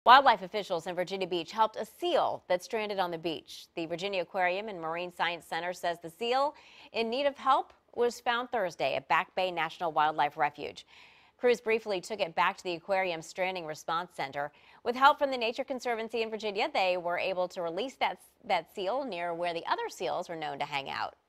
Wildlife officials in Virginia Beach helped a seal that stranded on the beach. The Virginia Aquarium and Marine Science Center says the seal in need of help was found Thursday at Back Bay National Wildlife Refuge. Crews briefly took it back to the aquarium's Stranding Response Center. With help from the Nature Conservancy in Virginia, they were able to release that seal near where the other seals were known to hang out.